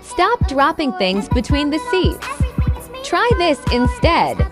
Stop dropping things between the seats. Try this instead.